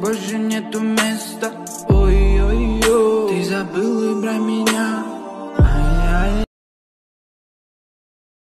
больше нету места. Ой-ой-ой, ты забыл и про меня.